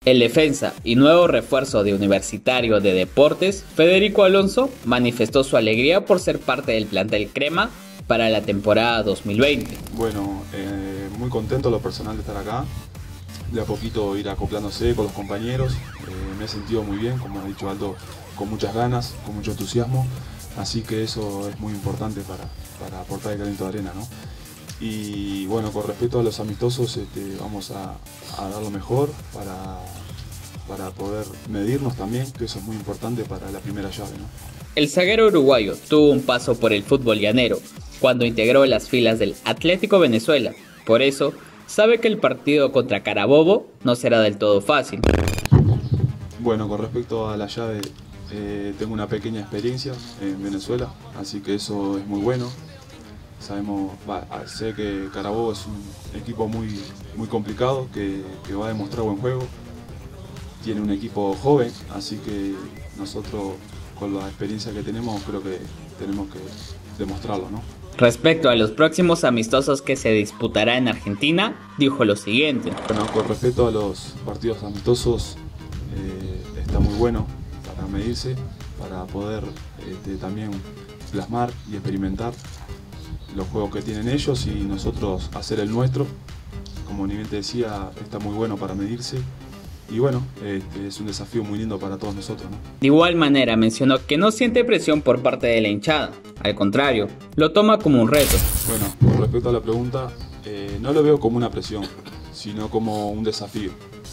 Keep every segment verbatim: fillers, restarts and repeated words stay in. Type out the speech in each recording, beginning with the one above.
El defensa y nuevo refuerzo de Universitario de Deportes, Federico Alonso, manifestó su alegría por ser parte del plantel crema para la temporada dos mil veinte. Bueno, eh, muy contento lo personal de estar acá, de a poquito ir acoplándose con los compañeros, eh, me he sentido muy bien, como ha dicho Aldo, con muchas ganas, con mucho entusiasmo, así que eso es muy importante para, para aportar el granito de arena, ¿no? Y bueno, con respecto a los amistosos, este, vamos a, a dar lo mejor para, para poder medirnos también, que eso es muy importante para la primera llave, ¿no? El zaguero uruguayo tuvo un paso por el fútbol llanero cuando integró las filas del Atlético Venezuela. Por eso, sabe que el partido contra Carabobo no será del todo fácil. Bueno, con respecto a la llave, eh, tengo una pequeña experiencia en Venezuela, así que eso es muy bueno. Sabemos, va, sé que Carabobo es un equipo muy, muy complicado, que, que va a demostrar buen juego. Tiene un equipo joven, así que nosotros con la experiencia que tenemos creo que tenemos que demostrarlo, ¿no? Respecto a los próximos amistosos que se disputará en Argentina, dijo lo siguiente. Bueno, con respecto a los partidos amistosos, eh, está muy bueno para medirse, para poder este, también plasmar y experimentar los juegos que tienen ellos y nosotros hacer el nuestro. Como bien te decía, está muy bueno para medirse y bueno, este, es un desafío muy lindo para todos nosotros, ¿no? De igual manera mencionó que no siente presión por parte de la hinchada, al contrario, lo toma como un reto. Bueno, con respecto a la pregunta, eh, no lo veo como una presión, sino como un desafío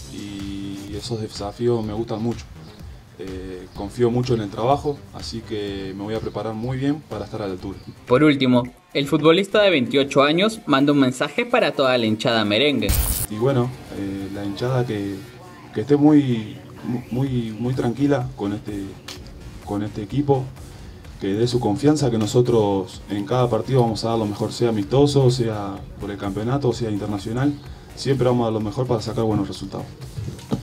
y esos desafíos me gustan mucho. Eh, confío mucho en el trabajo, así que me voy a preparar muy bien para estar a la altura. Por último, el futbolista de veintiocho años manda un mensaje para toda la hinchada merengue. Y bueno, eh, la hinchada que, que esté muy, muy, muy tranquila con este, con este equipo, que dé su confianza, que nosotros en cada partido vamos a dar lo mejor, sea amistoso, sea por el campeonato, sea internacional, siempre vamos a dar lo mejor para sacar buenos resultados.